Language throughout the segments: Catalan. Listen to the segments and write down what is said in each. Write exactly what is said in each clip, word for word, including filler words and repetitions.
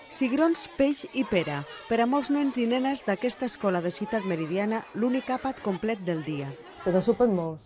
Cigrons, peix i pera. Per a molts nens i nenes d'aquesta escola de Ciutat Meridiana, l'únic àpat complet del dia. Però sopen molts.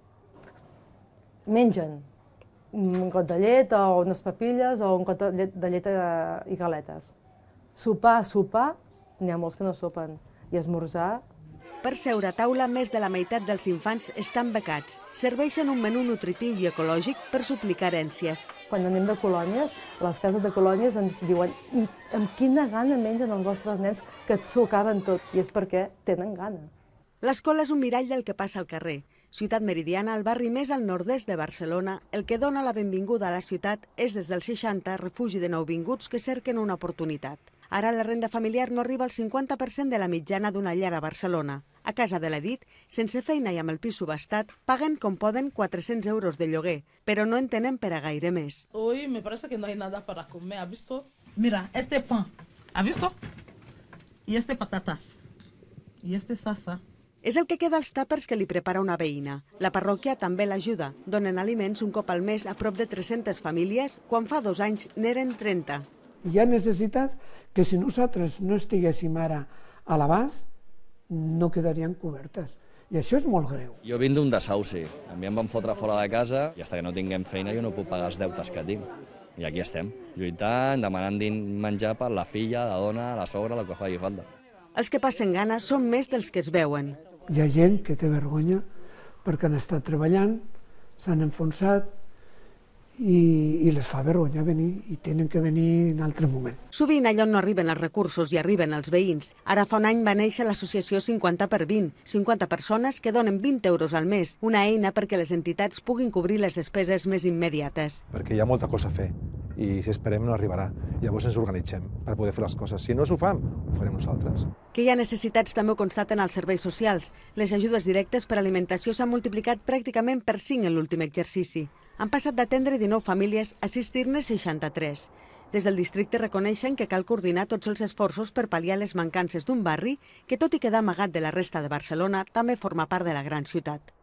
Mengen un got de llet o unes papilles o un got de llet, de llet i galetes. Sopar, sopar, n'hi ha molts que no sopen. I esmorzar... Per seure a taula, més de la meitat dels infants estan becats. Serveixen un menú nutritiu i ecològic per suplir carències. Quan anem de colònies, les cases de colònies ens diuen i amb quina gana mengen els vostres nens que s'ho acaben tot. I és perquè tenen gana. L'escola és un mirall del que passa al carrer. Ciutat Meridiana, el barri més al nord-est de Barcelona, el que dona la benvinguda a la ciutat és des dels seixanta refugi de nouvinguts que cerquen una oportunitat. Ara la renda familiar no arriba al cinquanta per cent de la mitjana d'una llar a Barcelona. A casa de l'Edit, sense feina i amb el pis subhastat, paguen com poden quatre-cents euros de lloguer, però no en tenen per a gaire més. Hoy me parece que no hay nada para comer, ¿has visto? Mira, este pan, ¿has visto? Y este patatas, y este salsa. És el que queda als tàpers que li prepara una veïna. La parròquia també l'ajuda. Donen aliments un cop al mes a prop de tres-centes famílies, quan fa dos anys n'eren trenta. Hi ha necessitats que si nosaltres no estiguéssim ara a l'abast, no quedarien cobertes. I això és molt greu. Jo vinc d'un desauci. A mi em van fotre fora de casa i fins que no tinguem feina jo no puc pagar els deutes que tinc. I aquí estem, lluitant, demanant menjar per la filla, la dona, la sogra, el que faci falta. Els que passen gana són més dels que es veuen. Hi ha gent que té vergonya perquè han estat treballant, s'han enfonsat, I, i les fa vergonya venir i tenen que venir en altre moment. Sovint allò no arriben els recursos i arriben els veïns. Ara fa un any va néixer l'associació cinquanta per vint, cinquanta persones que donen vint euros al mes, una eina perquè les entitats puguin cobrir les despeses més immediates. Perquè hi ha molta cosa a fer i si esperem no arribarà. Llavors ens organitzem per poder fer les coses. Si no s'ho fem, ho farem nosaltres. Que hi ha necessitats també ho constaten els serveis socials. Les ajudes directes per alimentació s'han multiplicat pràcticament per cinc en l'últim exercici. Han passat d'atendre dinou famílies a assistir-ne seixanta-tres. Des del districte reconeixen que cal coordinar tots els esforços per pal·liar les mancances d'un barri que, tot i quedar amagat de la resta de Barcelona, també forma part de la gran ciutat.